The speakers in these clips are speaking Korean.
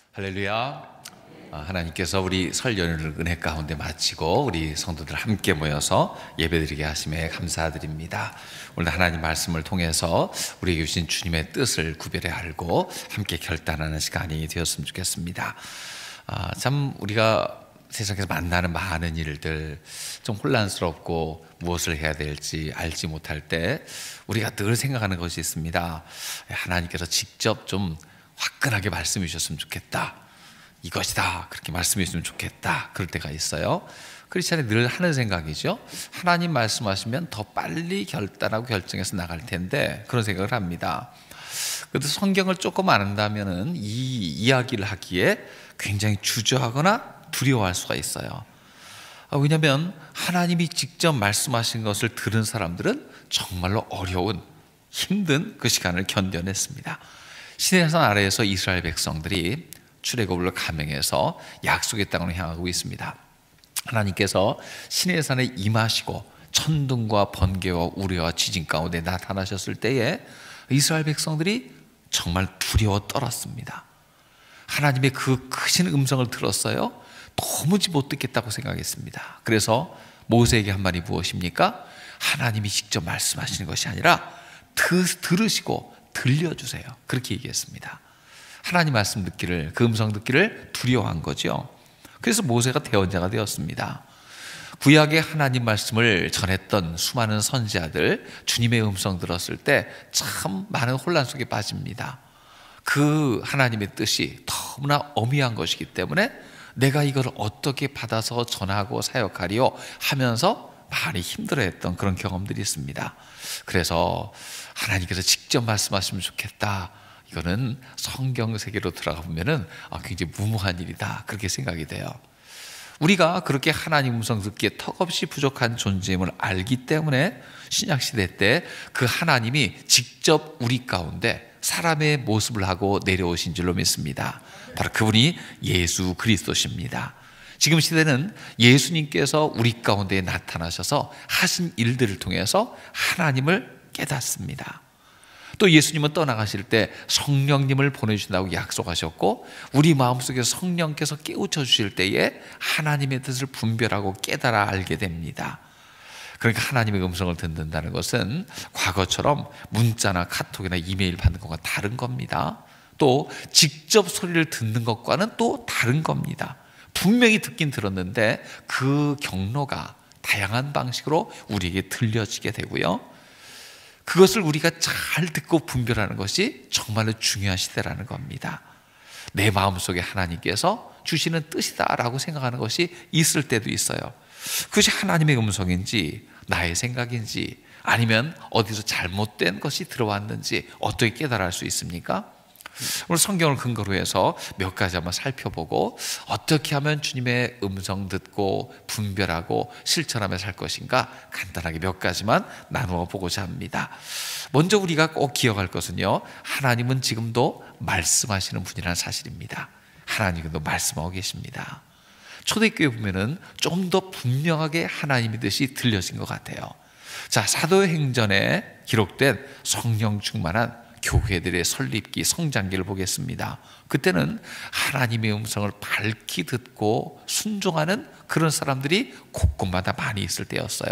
할렐루야. 하나님께서 우리 설 연휴를 은혜 가운데 마치고 우리 성도들 함께 모여서 예배드리게 하심에 감사드립니다. 오늘 하나님 말씀을 통해서 우리에게 주신 주님의 뜻을 구별해 알고 함께 결단하는 시간이 되었으면 좋겠습니다. 참 우리가 세상에서 만나는 많은 일들 좀 혼란스럽고 무엇을 해야 될지 알지 못할 때 우리가 늘 생각하는 것이 있습니다. 하나님께서 직접 좀 화끈하게 말씀해 주셨으면 좋겠다, 이것이다 그렇게 말씀해 주시면 좋겠다, 그럴 때가 있어요. 크리스찬이 늘 하는 생각이죠. 하나님 말씀하시면 더 빨리 결단하고 결정해서 나갈 텐데 그런 생각을 합니다. 그래도 성경을 조금 안다면은 이 이야기를 하기에 굉장히 주저하거나 두려워할 수가 있어요. 왜냐하면 하나님이 직접 말씀하신 것을 들은 사람들은 정말로 어려운 힘든 그 시간을 견뎌냈습니다. 시내산 아래에서 이스라엘 백성들이 출애굽을 감행해서 약속의 땅으로 향하고 있습니다. 하나님께서 시내산에 임하시고 천둥과 번개와 우레와 지진 가운데 나타나셨을 때에 이스라엘 백성들이 정말 두려워 떨었습니다. 하나님의 그 크신 음성을 들었어요. 도무지 못 듣겠다고 생각했습니다. 그래서 모세에게 한 말이 무엇입니까? 하나님이 직접 말씀하시는 것이 아니라 들으시고 들려주세요, 그렇게 얘기했습니다. 하나님 말씀 듣기를, 그 음성 듣기를 두려워한 거죠. 그래서 모세가 대언자가 되었습니다. 구약의 하나님 말씀을 전했던 수많은 선지자들 주님의 음성 들었을 때 참 많은 혼란 속에 빠집니다. 그 하나님의 뜻이 너무나 엄미한 것이기 때문에 내가 이걸 어떻게 받아서 전하고 사역하리요 하면서 많이 힘들어했던 그런 경험들이 있습니다. 그래서 하나님께서 직접 말씀하시면 좋겠다, 이거는 성경 세계로 들어가 보면은 굉장히 무모한 일이다, 그렇게 생각이 돼요. 우리가 그렇게 하나님 음성 듣기에 턱없이 부족한 존재임을 알기 때문에 신약시대 때 그 하나님이 직접 우리 가운데 사람의 모습을 하고 내려오신 줄로 믿습니다. 바로 그분이 예수 그리스도십니다. 지금 시대는 예수님께서 우리 가운데 나타나셔서 하신 일들을 통해서 하나님을 깨닫습니다. 또 예수님은 떠나가실 때 성령님을 보내주신다고 약속하셨고 우리 마음속에서 성령께서 깨우쳐 주실 때에 하나님의 뜻을 분별하고 깨달아 알게 됩니다. 그러니까 하나님의 음성을 듣는다는 것은 과거처럼 문자나 카톡이나 이메일 받는 것과 다른 겁니다. 또 직접 소리를 듣는 것과는 또 다른 겁니다. 분명히 듣긴 들었는데 그 경로가 다양한 방식으로 우리에게 들려지게 되고요, 그것을 우리가 잘 듣고 분별하는 것이 정말로 중요한 시대라는 겁니다. 내 마음속에 하나님께서 주시는 뜻이다라고 생각하는 것이 있을 때도 있어요. 그것이 하나님의 음성인지 나의 생각인지 아니면 어디서 잘못된 것이 들어왔는지 어떻게 깨달을 수 있습니까? 오늘 성경을 근거로 해서 몇 가지 한번 살펴보고 어떻게 하면 주님의 음성 듣고 분별하고 실천하며 살 것인가 간단하게 몇 가지만 나누어 보고자 합니다. 먼저 우리가 꼭 기억할 것은요, 하나님은 지금도 말씀하시는 분이라는 사실입니다. 하나님도 말씀하고 계십니다. 초대교회 보면은 좀 더 분명하게 하나님의 뜻이 들려진 것 같아요. 자, 사도행전에 기록된 성령 충만한 교회들의 설립기, 성장기를 보겠습니다. 그때는 하나님의 음성을 밝히 듣고 순종하는 그런 사람들이 곳곳마다 많이 있을 때였어요.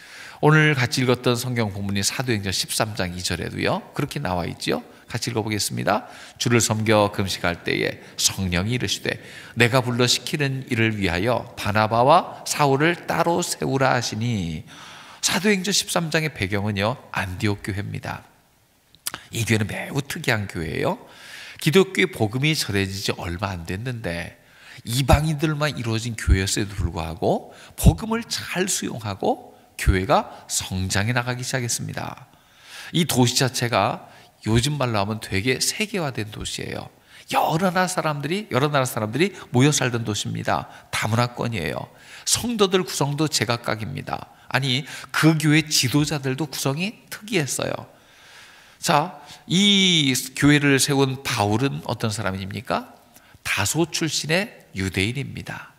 오늘 같이 읽었던 성경 본문이 사도행전 13장 2절에도요 그렇게 나와 있죠. 같이 읽어보겠습니다. 주를 섬겨 금식할 때에 성령이 이르시되 내가 불러 시키는 일을 위하여 바나바와 사울을 따로 세우라 하시니, 사도행전 13장의 배경은요 안디옥 교회입니다. 이 교회는 매우 특이한 교회예요. 기독교의 복음이 전해지지 얼마 안 됐는데 이방인들만 이루어진 교회였음에도 불구하고 복음을 잘 수용하고 교회가 성장해 나가기 시작했습니다. 이 도시 자체가 요즘 말로 하면 되게 세계화된 도시예요. 여러 나라 사람들이 모여 살던 도시입니다. 다문화권이에요. 성도들 구성도 제각각입니다. 아니, 그 교회 지도자들도 구성이 특이했어요. 자, 이 교회를 세운 바울은 어떤 사람입니까? 다소 출신의 유대인입니다.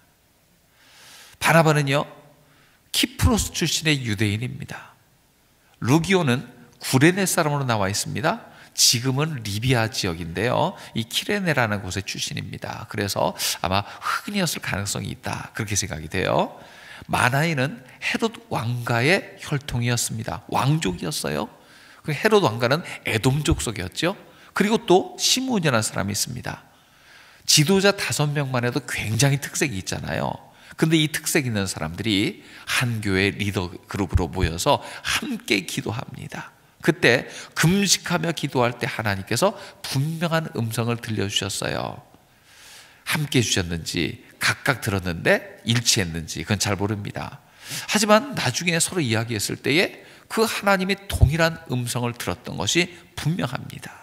바나바는요 키프로스 출신의 유대인입니다. 루기오는 구레네 사람으로 나와 있습니다. 지금은 리비아 지역인데요, 이 키레네라는 곳의 출신입니다. 그래서 아마 흑인이었을 가능성이 있다, 그렇게 생각이 돼요. 마나인은 헤롯 왕가의 혈통이었습니다. 왕족이었어요. 그 헤롯 왕가는 에돔 족속이었죠. 그리고 또 시므온이라는 사람이 있습니다. 지도자 5명만 해도 굉장히 특색이 있잖아요. 근데 이 특색 있는 사람들이 한 교회 리더 그룹으로 모여서 함께 기도합니다. 그때 금식하며 기도할 때 하나님께서 분명한 음성을 들려주셨어요. 함께 해주셨는지 각각 들었는데 일치했는지 그건 잘 모릅니다. 하지만 나중에 서로 이야기했을 때에 그 하나님의 동일한 음성을 들었던 것이 분명합니다.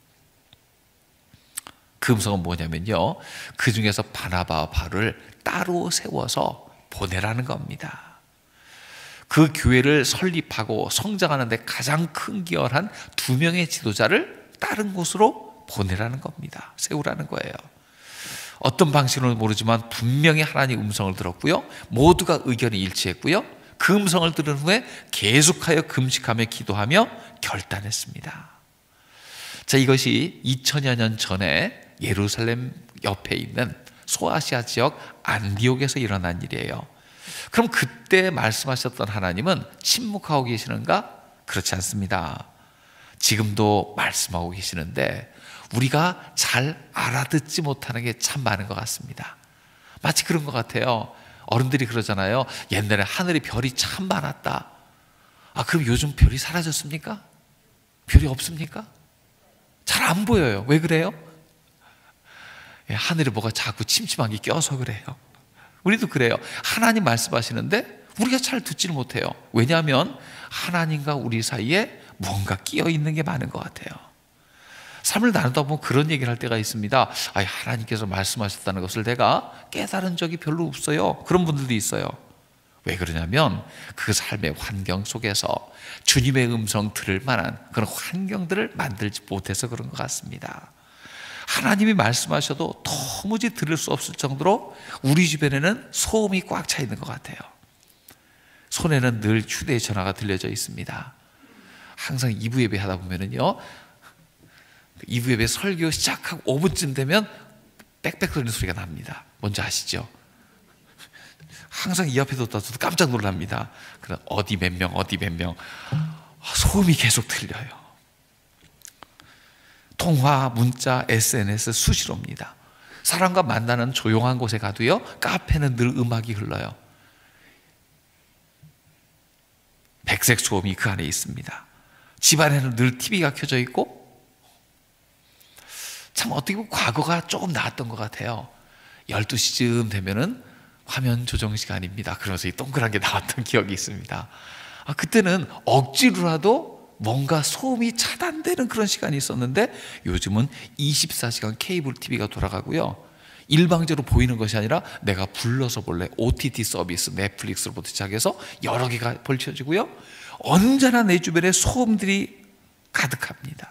그 음성은 뭐냐면요, 그 중에서 바나바와 바울을 따로 세워서 보내라는 겁니다. 그 교회를 설립하고 성장하는 데 가장 큰 기여한 2명의 지도자를 다른 곳으로 보내라는 겁니다. 세우라는 거예요. 어떤 방식으로는 모르지만 분명히 하나님 음성을 들었고요, 모두가 의견이 일치했고요, 그 음성을 들은 후에 계속하여 금식하며 기도하며 결단했습니다. 자, 이것이 2000여 년 전에 예루살렘 옆에 있는 소아시아 지역 안디옥에서 일어난 일이에요. 그럼 그때 말씀하셨던 하나님은 침묵하고 계시는가? 그렇지 않습니다. 지금도 말씀하고 계시는데 우리가 잘 알아듣지 못하는 게 참 많은 것 같습니다. 마치 그런 것 같아요. 어른들이 그러잖아요. 옛날에 하늘에 별이 참 많았다. 아, 그럼 요즘 별이 사라졌습니까? 별이 없습니까? 잘 안 보여요. 왜 그래요? 하늘에 뭐가 자꾸 침침한 게 껴서 그래요. 우리도 그래요. 하나님 말씀하시는데 우리가 잘 듣지를 못해요. 왜냐하면 하나님과 우리 사이에 뭔가 끼어 있는 게 많은 것 같아요. 삶을 나누다 보면 그런 얘기를 할 때가 있습니다. 하나님께서 말씀하셨다는 것을 내가 깨달은 적이 별로 없어요. 그런 분들도 있어요. 왜 그러냐면 그 삶의 환경 속에서 주님의 음성 들을 만한 그런 환경들을 만들지 못해서 그런 것 같습니다. 하나님이 말씀하셔도 도무지 들을 수 없을 정도로 우리 주변에는 소음이 꽉 차 있는 것 같아요. 손에는 늘 휴대전화가 들려져 있습니다. 항상 2부 예배 하다 보면은요, 2부 예배 설교 시작하고 5분쯤 되면 빽빽 소리는 소리가 납니다. 뭔지 아시죠? 항상 이 앞에 뒀다 저도 깜짝 놀랍니다. 그럼 어디 몇 명, 어디 몇 명, 소음이 계속 들려요. 통화, 문자, SNS 수시로 옵니다. 사람과 만나는 조용한 곳에 가도요, 카페는 늘 음악이 흘러요. 백색 소음이 그 안에 있습니다. 집안에는 늘 TV가 켜져 있고, 참 어떻게 보면 과거가 조금 나았던 것 같아요. 12시쯤 되면은 화면 조정 시간입니다. 그러면서 이 동그란 게 나왔던 기억이 있습니다. 그때는 억지로라도 뭔가 소음이 차단되는 그런 시간이 있었는데 요즘은 24시간 케이블 TV가 돌아가고요, 일방적으로 보이는 것이 아니라 내가 불러서 볼래 OTT 서비스 넷플릭스로부터 시작해서 여러 개가 펼쳐지고요, 언제나 내 주변에 소음들이 가득합니다.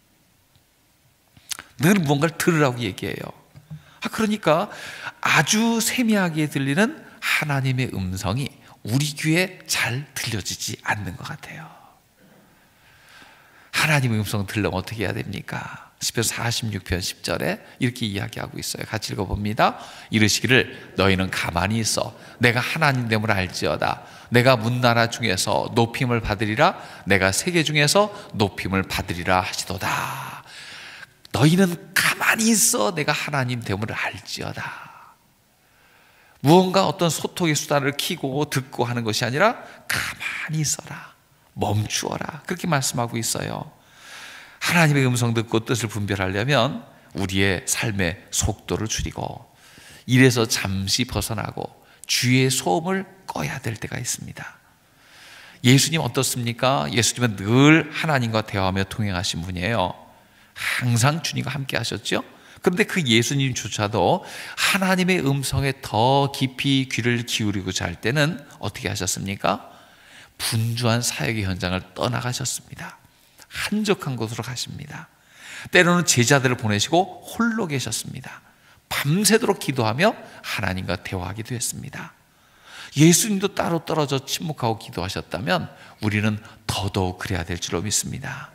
늘 무언가를 들으라고 얘기해요. 그러니까 아주 세미하게 들리는 하나님의 음성이 우리 귀에 잘 들려지지 않는 것 같아요. 하나님의 음성 들려면 어떻게 해야 됩니까? 시편 46편 10절에 이렇게 이야기하고 있어요. 같이 읽어봅니다. 이르시기를 너희는 가만히 있어 내가 하나님됨을 알지어다. 내가 문나라 중에서 높임을 받으리라. 내가 세계 중에서 높임을 받으리라 하시도다. 너희는 가만히 있어 내가 하나님됨을 알지어다. 무언가 어떤 소통의 수단을 켜고 듣고 하는 것이 아니라 가만히 있어라, 멈추어라, 그렇게 말씀하고 있어요. 하나님의 음성 듣고 뜻을 분별하려면 우리의 삶의 속도를 줄이고 일에서 잠시 벗어나고 주위의 소음을 꺼야 될 때가 있습니다. 예수님 어떻습니까? 예수님은 늘 하나님과 대화하며 동행하신 분이에요. 항상 주님과 함께 하셨죠. 그런데 그 예수님조차도 하나님의 음성에 더 깊이 귀를 기울이고자 할 때는 어떻게 하셨습니까? 분주한 사역의 현장을 떠나가셨습니다. 한적한 곳으로 가십니다. 때로는 제자들을 보내시고 홀로 계셨습니다. 밤새도록 기도하며 하나님과 대화하기도 했습니다. 예수님도 따로 떨어져 침묵하고 기도하셨다면 우리는 더더욱 그래야 될 줄로 믿습니다.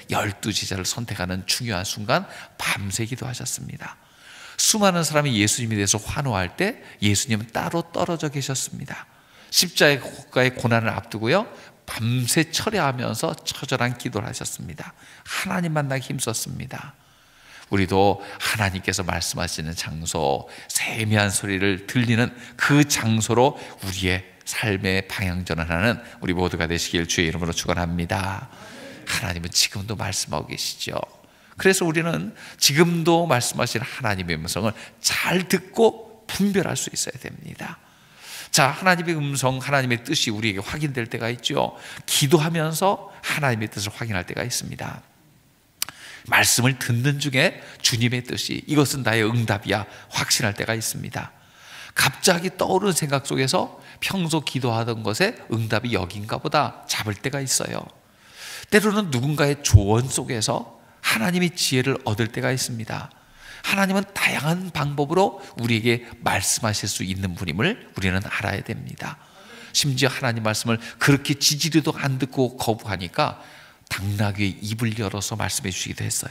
12 제자를 선택하는 중요한 순간 밤새 기도하셨습니다. 수많은 사람이 예수님에 대해서 환호할 때 예수님은 따로 떨어져 계셨습니다. 십자가의 고난을 앞두고요, 밤새 철야하면서 처절한 기도를 하셨습니다. 하나님 만나기 힘썼습니다. 우리도 하나님께서 말씀하시는 장소, 세미한 소리를 들리는 그 장소로 우리의 삶의 방향전환하는 우리 모두가 되시길 주의 이름으로 축원합니다. 하나님은 지금도 말씀하고 계시죠. 그래서 우리는 지금도 말씀하시는 하나님의 음성을 잘 듣고 분별할 수 있어야 됩니다. 자, 하나님의 음성, 하나님의 뜻이 우리에게 확인될 때가 있죠. 기도하면서 하나님의 뜻을 확인할 때가 있습니다. 말씀을 듣는 중에 주님의 뜻이 이것은 나의 응답이야 확신할 때가 있습니다. 갑자기 떠오르는 생각 속에서 평소 기도하던 것에 응답이 여긴가 보다 잡을 때가 있어요. 때로는 누군가의 조언 속에서 하나님의 지혜를 얻을 때가 있습니다. 하나님은 다양한 방법으로 우리에게 말씀하실 수 있는 분임을 우리는 알아야 됩니다. 심지어 하나님 말씀을 그렇게 지지리도 안 듣고 거부하니까 당나귀의 입을 열어서 말씀해 주시기도 했어요.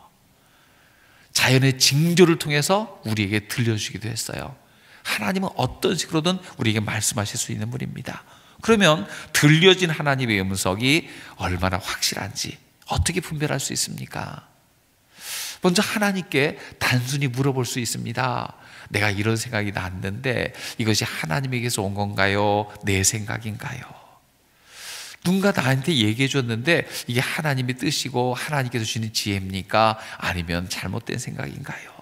자연의 징조를 통해서 우리에게 들려주기도 했어요. 하나님은 어떤 식으로든 우리에게 말씀하실 수 있는 분입니다. 그러면 들려진 하나님의 음성이 얼마나 확실한지 어떻게 분별할 수 있습니까? 먼저 하나님께 단순히 물어볼 수 있습니다. 내가 이런 생각이 났는데 이것이 하나님에게서 온 건가요? 내 생각인가요? 누군가 나한테 얘기해 줬는데 이게 하나님의 뜻이고 하나님께서 주신 지혜입니까? 아니면 잘못된 생각인가요?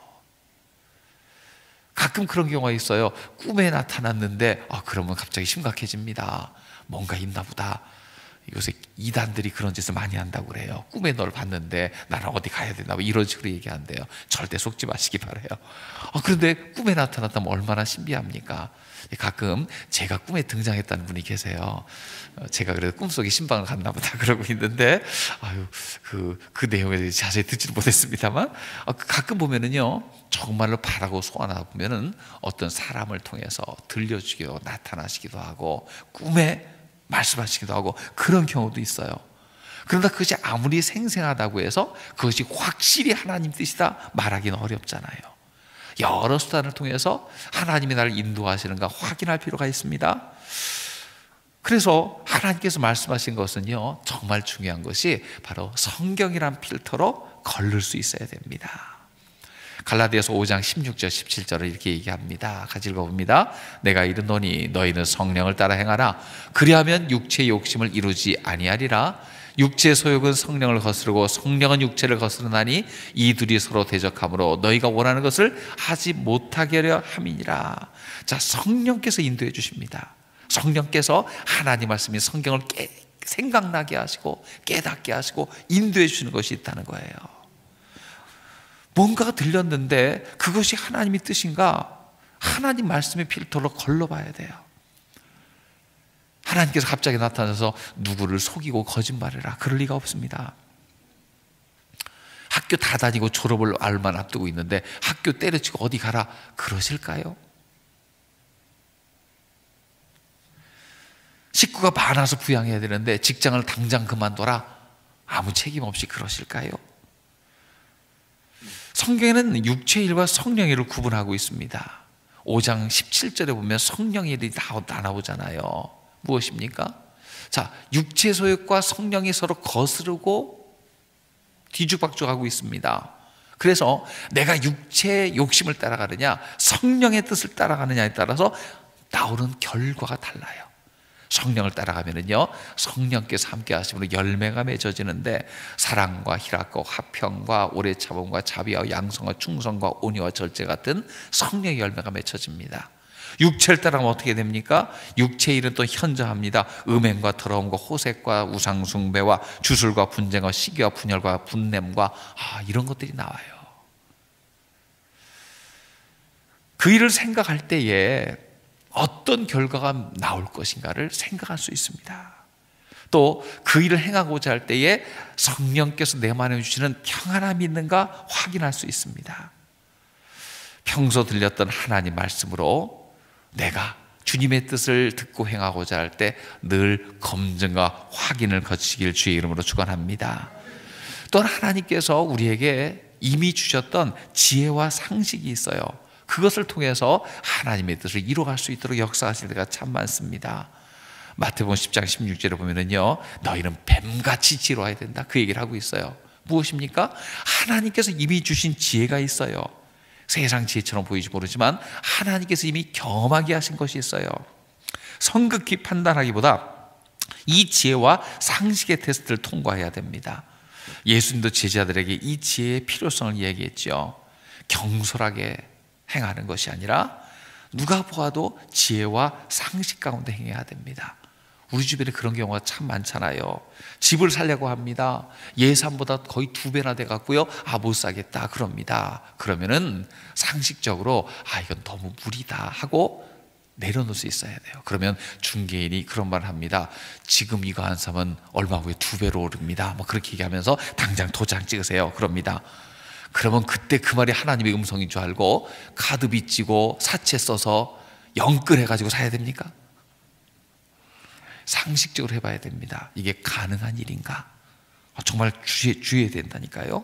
가끔 그런 경우가 있어요. 꿈에 나타났는데 그러면 갑자기 심각해집니다. 뭔가 있나 보다. 요새 이단들이 그런 짓을 많이 한다고 그래요. 꿈에 널 봤는데 나는 어디 가야 되나 이런 식으로 얘기한대요. 절대 속지 마시기 바라요. 그런데 꿈에 나타났다면 얼마나 신비합니까? 가끔 제가 꿈에 등장했다는 분이 계세요. 제가 그래도 꿈속에 신방을 갔나 보다 그러고 있는데 그 내용에 대해서 자세히 듣지는 못했습니다만 가끔 보면은요, 정말로 바라고 소원하다 보면은 어떤 사람을 통해서 들려주기도 나타나시기도 하고 꿈에 말씀하시기도 하고 그런 경우도 있어요. 그러나 그것이 아무리 생생하다고 해서 그것이 확실히 하나님 뜻이다 말하기는 어렵잖아요. 여러 수단을 통해서 하나님이 나를 인도하시는가 확인할 필요가 있습니다. 그래서 하나님께서 말씀하신 것은요, 정말 중요한 것이 바로 성경이란 필터로 걸릴 수 있어야 됩니다. 갈라디아서 5장 16절 17절을 이렇게 얘기합니다. 같이 읽어봅니다. 내가 이르노니 너희는 성령을 따라 행하라. 그리하면 육체의 욕심을 이루지 아니하리라. 육체의 소욕은 성령을 거스르고 성령은 육체를 거스르나니 이 둘이 서로 대적하므로 너희가 원하는 것을 하지 못하게 하려 함이니라. 자, 성령께서 인도해 주십니다. 성령께서 하나님 말씀인 성경을 생각나게 하시고 깨닫게 하시고 인도해 주시는 것이 있다는 거예요. 뭔가가 들렸는데 그것이 하나님의 뜻인가? 하나님 말씀의 필터로 걸러봐야 돼요. 하나님께서 갑자기 나타나서 누구를 속이고 거짓말해라 그럴 리가 없습니다. 학교 다 다니고 졸업을 얼마 앞두고 있는데 학교 때려치고 어디 가라 그러실까요? 식구가 많아서 부양해야 되는데 직장을 당장 그만둬라 아무 책임 없이 그러실까요? 성경에는 육체의 일과 성령의 일을 구분하고 있습니다. 5장 17절에 보면 성령의 일이 다 나오잖아요. 무엇입니까? 자, 육체 소욕과 성령이 서로 거스르고 뒤죽박죽하고 있습니다. 그래서 내가 육체의 욕심을 따라가느냐 성령의 뜻을 따라가느냐에 따라서 나오는 결과가 달라요. 성령을 따라가면은요, 성령께서 함께 하심으로 열매가 맺어지는데 사랑과 희락과 화평과 오래 참음과 자비와 양성과 충성과 온유와 절제 같은 성령의 열매가 맺혀집니다. 육체를 따라가면 어떻게 됩니까? 육체의 일은 또 현저합니다. 음행과 더러움과 호색과 우상숭배와 주술과 분쟁과 시기와 분열과 분냄과 이런 것들이 나와요. 그 일을 생각할 때에 어떤 결과가 나올 것인가를 생각할 수 있습니다. 또 그 일을 행하고자 할 때에 성령께서 내 마음에 주시는 평안함이 있는가 확인할 수 있습니다. 평소 들렸던 하나님 말씀으로 내가 주님의 뜻을 듣고 행하고자 할 때 늘 검증과 확인을 거치길 주의 이름으로 축원합니다. 또한 하나님께서 우리에게 이미 주셨던 지혜와 상식이 있어요. 그것을 통해서 하나님의 뜻을 이루어갈 수 있도록 역사하실 때가 참 많습니다. 마태복음 10장 16절에 보면은요, 너희는 뱀같이 지혜로워야 된다, 그 얘기를 하고 있어요. 무엇입니까? 하나님께서 이미 주신 지혜가 있어요. 세상 지혜처럼 보이지 모르지만 하나님께서 이미 경험하게 하신 것이 있어요. 성급히 판단하기보다 이 지혜와 상식의 테스트를 통과해야 됩니다. 예수님도 제자들에게 이 지혜의 필요성을 얘기했죠. 경솔하게 행하는 것이 아니라 누가 보아도 지혜와 상식 가운데 행해야 됩니다. 우리 주변에 그런 경우가 참 많잖아요. 집을 사려고 합니다. 예산보다 거의 2배나 돼갖고요, 못 사겠다 그럽니다. 그러면은 상식적으로 이건 너무 무리다 하고 내려놓을 수 있어야 돼요. 그러면 중개인이 그런 말을 합니다. 지금 이거 안 사면 얼마 후에 2배로 오릅니다. 그렇게 얘기하면서 당장 도장 찍으세요 그럽니다. 그러면 그때 그 말이 하나님의 음성인 줄 알고 카드 빚지고 사채 써서 영끌해가지고 사야 됩니까? 상식적으로 해봐야 됩니다. 이게 가능한 일인가? 정말 주의해야 된다니까요.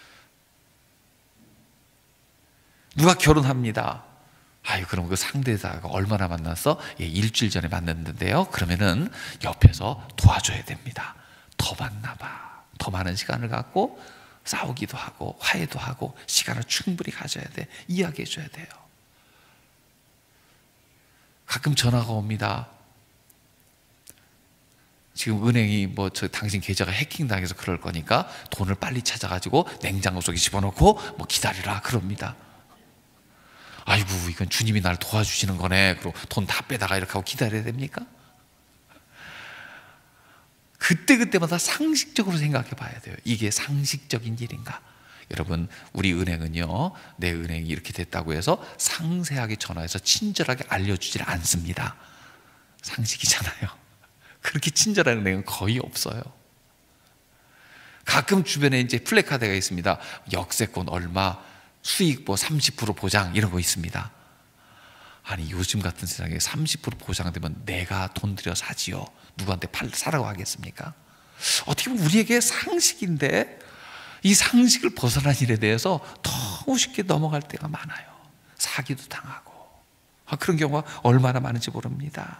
누가 결혼합니다. 그럼 그 상대자가 얼마나 만났어? 일주일 전에 만났는데요. 그러면은 옆에서 도와줘야 됩니다. 더 만나봐. 더 많은 시간을 갖고 싸우기도 하고 화해도 하고 시간을 충분히 가져야 돼. 이야기해 줘야 돼요. 가끔 전화가 옵니다. 지금 은행이 당신 계좌가 해킹당해서 그럴 거니까 돈을 빨리 찾아가지고 냉장고 속에 집어넣고 기다리라 그럽니다. 아이고, 이건 주님이 나를 도와주시는 거네. 그리고 돈 다 빼다가 이렇게 하고 기다려야 됩니까? 그때마다 상식적으로 생각해 봐야 돼요. 이게 상식적인 일인가? 여러분, 우리 은행은요, 내 은행이 이렇게 됐다고 해서 상세하게 전화해서 친절하게 알려주질 않습니다. 상식이잖아요. 그렇게 친절한 은행은 거의 없어요. 가끔 주변에 이제 플래카드가 있습니다. 역세권 얼마, 수익 30% 보장, 이런 거 있습니다. 아니, 요즘 같은 세상에 30% 보장되면 내가 돈 들여 사지요. 누구한테 사라고 하겠습니까? 어떻게 보면 우리에게 상식인데 이 상식을 벗어난 일에 대해서 너무 쉽게 넘어갈 때가 많아요. 사기도 당하고. 그런 경우가 얼마나 많은지 모릅니다.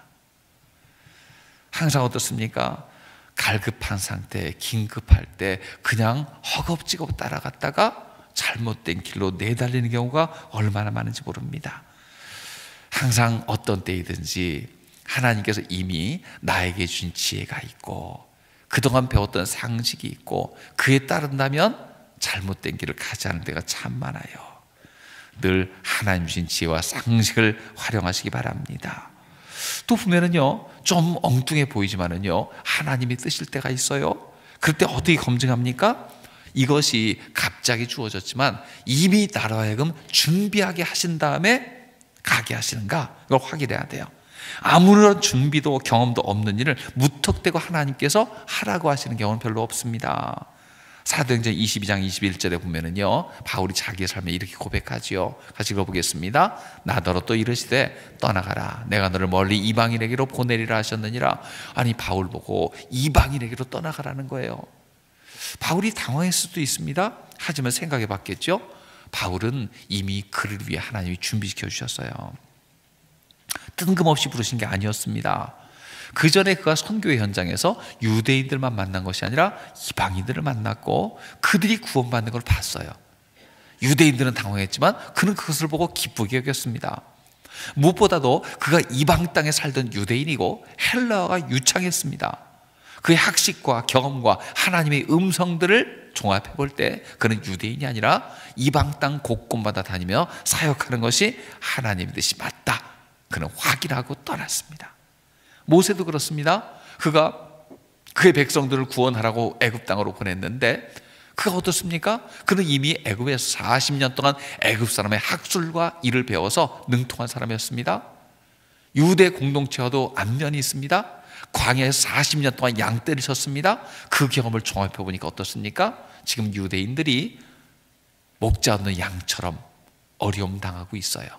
항상 어떻습니까? 갈급한 상태, 긴급할 때 그냥 허겁지겁 따라갔다가 잘못된 길로 내달리는 경우가 얼마나 많은지 모릅니다. 항상 어떤 때이든지 하나님께서 이미 나에게 주신 지혜가 있고 그동안 배웠던 상식이 있고 그에 따른다면 잘못된 길을 가지 않을 때가 참 많아요. 늘 하나님 주신 지혜와 상식을 활용하시기 바랍니다. 또 보면은요, 좀 엉뚱해 보이지만은요, 하나님이 뜨실 때가 있어요. 그럴 때 어떻게 검증합니까? 이것이 갑자기 주어졌지만 이미 나로 하여금 준비하게 하신 다음에 가게 하시는가? 이걸 확인해야 돼요. 아무런 준비도 경험도 없는 일을 무턱대고 하나님께서 하라고 하시는 경우는 별로 없습니다. 사도행전 22장 21절에 보면은요, 바울이 자기의 삶에 이렇게 고백하지요. 같이 읽어보겠습니다. 나더러 또 이르시되 떠나가라. 내가 너를 멀리 이방인에게로 보내리라 하셨느니라. 아니, 바울 보고 이방인에게로 떠나가라는 거예요. 바울이 당황했을 수도 있습니다. 하지만 생각해 봤겠죠. 바울은 이미 그를 위해 하나님이 준비시켜 주셨어요. 뜬금없이 부르신 게 아니었습니다. 그 전에 그가 선교의 현장에서 유대인들만 만난 것이 아니라 이방인들을 만났고 그들이 구원받는 걸 봤어요. 유대인들은 당황했지만 그는 그것을 보고 기쁘게 여겼습니다. 무엇보다도 그가 이방 땅에 살던 유대인이고 헬라어가 유창했습니다. 그의 학식과 경험과 하나님의 음성들을 종합해 볼 때 그는 유대인이 아니라 이방 땅 곳곳마다 다니며 사역하는 것이 하나님의 뜻이 맞다. 그는 확인하고 떠났습니다. 모세도 그렇습니다. 그가 그의 백성들을 구원하라고 애굽 땅으로 보냈는데 그가 어떻습니까? 그는 이미 애굽에서 40년 동안 애굽 사람의 학술과 일을 배워서 능통한 사람이었습니다. 유대 공동체와도 안면이 있습니다. 광야에서 40년 동안 양떼를 쳤습니다. 그 경험을 종합해 보니까 어떻습니까? 지금 유대인들이 목자 없는 양처럼 어려움 당하고 있어요.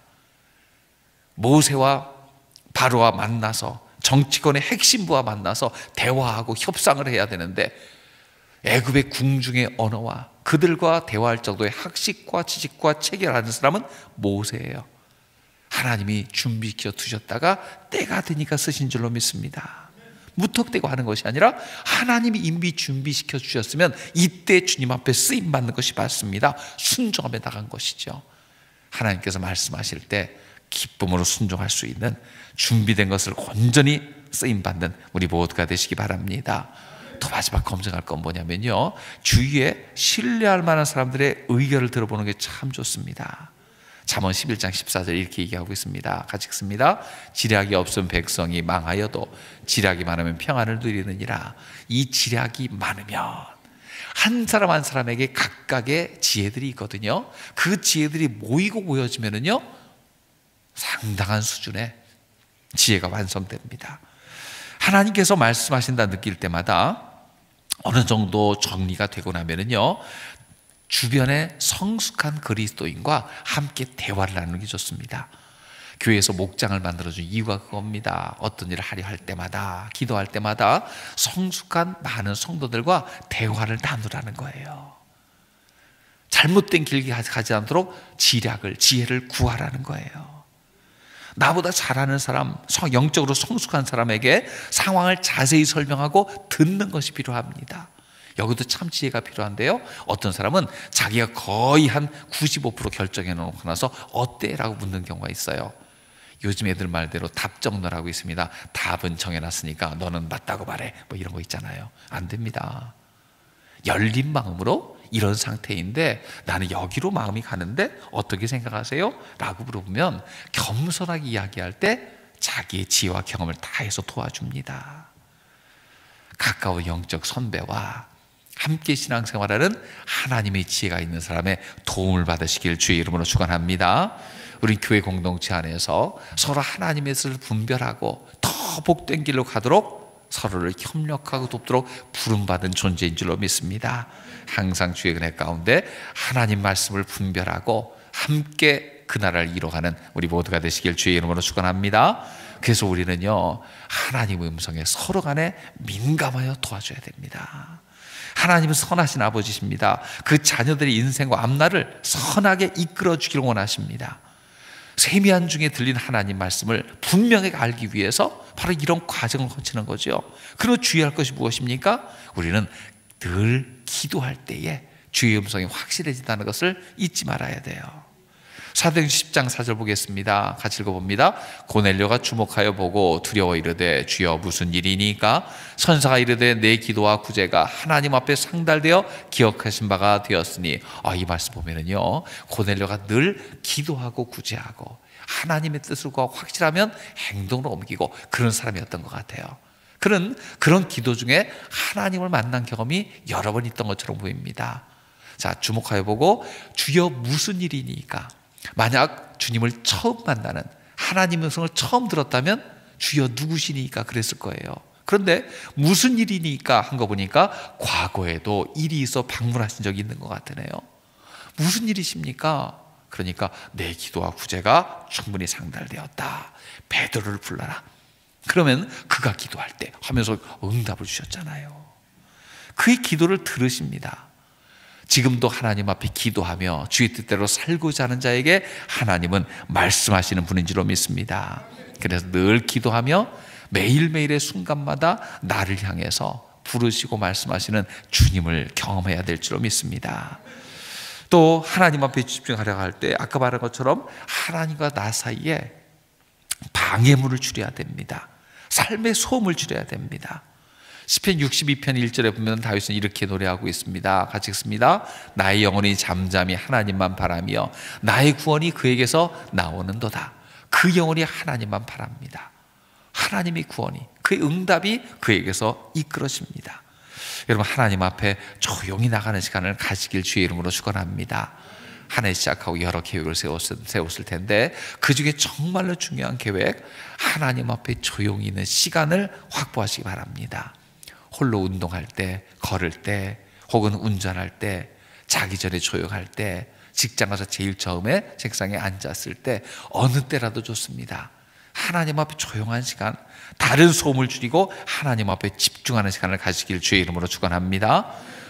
모세와 바로와 만나서 정치권의 핵심부와 만나서 대화하고 협상을 해야 되는데 애굽의 궁중의 언어와 그들과 대화할 정도의 학식과 지식과 체계를 아는 사람은 모세예요. 하나님이 준비시켜 두셨다가 때가 되니까 쓰신 줄로 믿습니다. 무턱대고 하는 것이 아니라 하나님이 이미 준비시켜 주셨으면 이때 주님 앞에 쓰임받는 것이 맞습니다. 순종하며 나간 것이죠. 하나님께서 말씀하실 때 기쁨으로 순종할 수 있는 준비된 것을 온전히 쓰임받는 우리 모두가 되시기 바랍니다. 또 마지막 검증할 건 뭐냐면요, 주위에 신뢰할 만한 사람들의 의견을 들어보는 게 참 좋습니다. 잠언 11장 14절 이렇게 얘기하고 있습니다. 같이 읽습니다. 지략이 없음 백성이 망하여도 지략이 많으면 평안을 누리느니라. 이 지략이 많으면 한 사람 한 사람에게 각각의 지혜들이 있거든요. 그 지혜들이 모이고 모여지면은요, 상당한 수준의 지혜가 완성됩니다. 하나님께서 말씀하신다 느낄 때마다 어느 정도 정리가 되고 나면은요, 주변에 성숙한 그리스도인과 함께 대화를 나누는 게 좋습니다. 교회에서 목장을 만들어준 이유가 그겁니다. 어떤 일을 하려 할 때마다, 기도할 때마다 성숙한 많은 성도들과 대화를 나누라는 거예요. 잘못된 길 가지 않도록 지혜를 구하라는 거예요. 나보다 잘하는 사람, 영적으로 성숙한 사람에게 상황을 자세히 설명하고 듣는 것이 필요합니다. 여기도 참 지혜가 필요한데요, 어떤 사람은 자기가 거의 한 95% 결정해 놓고 나서 어때? 라고 묻는 경우가 있어요. 요즘 애들 말대로 답정너라고 있습니다. 답은 정해놨으니까 너는 맞다고 말해, 뭐 이런 거 있잖아요. 안 됩니다. 열린 마음으로 이런 상태인데 나는 여기로 마음이 가는데 어떻게 생각하세요? 라고 물어보면 겸손하게 이야기할 때 자기의 지혜와 경험을 다해서 도와줍니다. 가까운 영적 선배와 함께 신앙생활하는 하나님의 지혜가 있는 사람의 도움을 받으시길 주의 이름으로 축원합니다. 우리 교회 공동체 안에서 서로 하나님의 뜻을 분별하고 더 복된 길로 가도록 서로를 협력하고 돕도록 부름받은 존재인 줄로 믿습니다. 항상 주의 은혜 가운데 하나님 말씀을 분별하고 함께 그 나라를 이뤄가는 우리 모두가 되시길 주의 이름으로 축원합니다. 그래서 우리는요, 하나님의 음성에 서로 간에 민감하여 도와줘야 됩니다. 하나님은 선하신 아버지십니다. 그 자녀들의 인생과 앞날을 선하게 이끌어 주기를 원하십니다. 세미한 중에 들린 하나님 말씀을 분명하게 알기 위해서 바로 이런 과정을 거치는 거죠. 그리고 주의할 것이 무엇입니까? 우리는 늘 기도할 때에 주의 음성이 확실해진다는 것을 잊지 말아야 돼요. 사도행전 10장 4절 보겠습니다. 같이 읽어봅니다. 고넬료가 주목하여 보고 두려워 이르되 주여 무슨 일이니까? 선사가 이르되 내 기도와 구제가 하나님 앞에 상달되어 기억하신 바가 되었으니. 이 말씀 보면은요, 고넬료가 늘 기도하고 구제하고 하나님의 뜻을 구하고 확실하면 행동으로 옮기고 그런 사람이었던 것 같아요. 그런 기도 중에 하나님을 만난 경험이 여러 번 있던 것처럼 보입니다. 자, 주목하여 보고 주여 무슨 일이니까? 만약 주님을 처음 만나는, 하나님의 음성을 처음 들었다면 주여 누구시니까 그랬을 거예요. 그런데 무슨 일이니까 한 거 보니까 과거에도 일이 있어 방문하신 적이 있는 것 같으네요. 무슨 일이십니까? 그러니까 내 기도와 구제가 충분히 상달되었다. 베드로를 불러라. 그러면 그가 기도할 때 하면서 응답을 주셨잖아요. 그의 기도를 들으십니다. 지금도 하나님 앞에 기도하며 주의 뜻대로 살고자 하는 자에게 하나님은 말씀하시는 분인 줄로 믿습니다. 그래서 늘 기도하며 매일매일의 순간마다 나를 향해서 부르시고 말씀하시는 주님을 경험해야 될 줄로 믿습니다. 또 하나님 앞에 집중하려고 할 때 아까 말한 것처럼 하나님과 나 사이에 방해물을 줄여야 됩니다. 삶의 소음을 줄여야 됩니다. 시편 62편 1절에 보면 다윗은 이렇게 노래하고 있습니다. 같이 읽습니다. 나의 영혼이 잠잠히 하나님만 바라며 나의 구원이 그에게서 나오는도다. 그 영혼이 하나님만 바랍니다. 하나님의 구원이, 그의 응답이 그에게서 이끌어집니다. 여러분, 하나님 앞에 조용히 나가는 시간을 가지길 주의 이름으로 축원합니다. 한 해 시작하고 여러 계획을 세웠을 텐데 그 중에 정말로 중요한 계획, 하나님 앞에 조용히 있는 시간을 확보하시기 바랍니다. 홀로 운동할 때, 걸을 때, 혹은 운전할 때, 자기 전에 조용할 때, 직장 가서 제일 처음에 책상에 앉았을 때, 어느 때라도 좋습니다. 하나님 앞에 조용한 시간, 다른 소음을 줄이고 하나님 앞에 집중하는 시간을 가지길 주의 이름으로 축원합니다.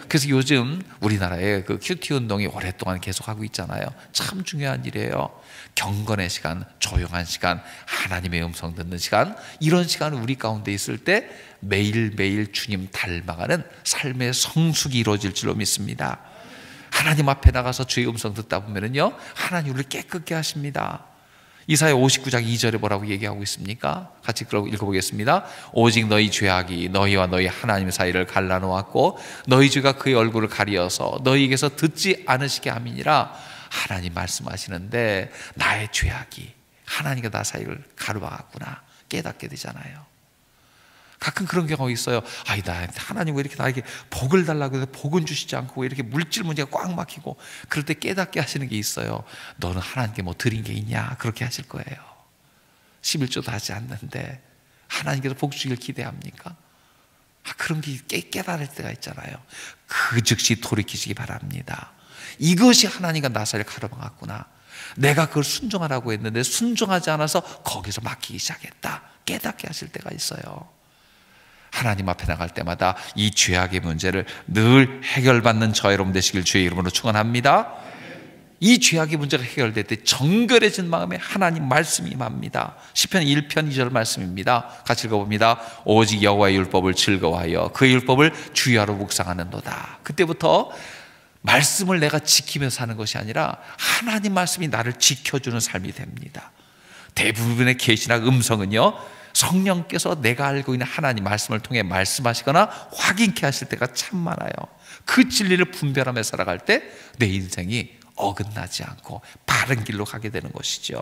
그래서 요즘 우리나라의 그 큐티 운동이 오랫동안 계속하고 있잖아요. 참 중요한 일이에요. 경건의 시간, 조용한 시간, 하나님의 음성 듣는 시간, 이런 시간을 우리 가운데 있을 때 매일매일 주님 닮아가는 삶의 성숙이 이루어질 줄로 믿습니다. 하나님 앞에 나가서 주의 음성 듣다 보면은요, 하나님 우리를 깨끗게 하십니다. 이사야 59장 2절에 뭐라고 얘기하고 있습니까? 같이 읽어보겠습니다. 오직 너희 죄악이 너희와 너희 하나님 사이를 갈라놓았고 너희 죄가 그의 얼굴을 가리어서 너희에게서 듣지 않으시게 함이니라. 하나님 말씀하시는데 나의 죄악이 하나님과 나 사이를 가로막았구나 깨닫게 되잖아요. 가끔 그런 경우가 있어요. 아이, 하나님 왜 이렇게 나에게 복을 달라고 해서 복은 주시지 않고 왜 이렇게 물질 문제가 꽉 막히고, 그럴 때 깨닫게 하시는 게 있어요. 너는 하나님께 뭐 드린 게 있냐? 그렇게 하실 거예요. 11조도 하지 않는데 하나님께서 복 주기를 기대합니까? 그런 게 깨달을 때가 있잖아요. 그 즉시 돌이키시기 바랍니다. 이것이 하나님과 나 사이를 가로막았구나. 내가 그걸 순종하라고 했는데 순종하지 않아서 거기서 막히기 시작했다. 깨닫게 하실 때가 있어요. 하나님 앞에 나갈 때마다 이 죄악의 문제를 늘 해결받는 저 여러분 되시길 주의 이름으로 축원합니다. 이 죄악의 문제가 해결될 때 정결해진 마음에 하나님 말씀이 임합니다. 시편 1편 2절 말씀입니다. 같이 읽어봅니다. 오직 여호와의 율법을 즐거워하여 그의 율법을 주야로 묵상하는도다. 그때부터 말씀을 내가 지키면서 사는 것이 아니라 하나님 말씀이 나를 지켜주는 삶이 됩니다. 대부분의 계시나 음성은요, 성령께서 내가 알고 있는 하나님 말씀을 통해 말씀하시거나 확인케 하실 때가 참 많아요. 그 진리를 분별하며 살아갈 때 내 인생이 어긋나지 않고 바른 길로 가게 되는 것이죠.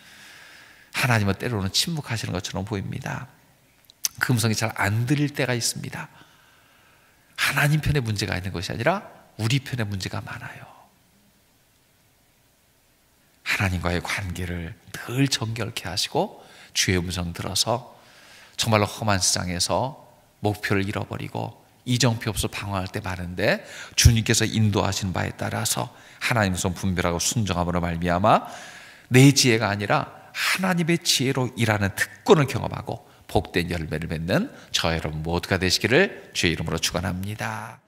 하나님은 때로는 침묵하시는 것처럼 보입니다. 그 음성이 잘 안 들릴 때가 있습니다. 하나님 편에 문제가 있는 것이 아니라 우리 편에 문제가 많아요. 하나님과의 관계를 늘 정결케 하시고 주의 음성 들어서 정말로 험한 세상에서 목표를 잃어버리고 이정표 없어 방황할 때 많은데 주님께서 인도하신 바에 따라서 하나님 음성 분별하고 순종함으로 말미암아 내 지혜가 아니라 하나님의 지혜로 일하는 특권을 경험하고 복된 열매를 맺는 저 여러분 모두가 되시기를 주의 이름으로 축원합니다.